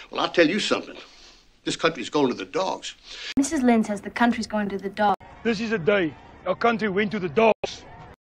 Well, I'll tell you something. This country's going to the dogs. Mrs. Lynn says the country's going to the dogs. This is the day our country went to the dogs.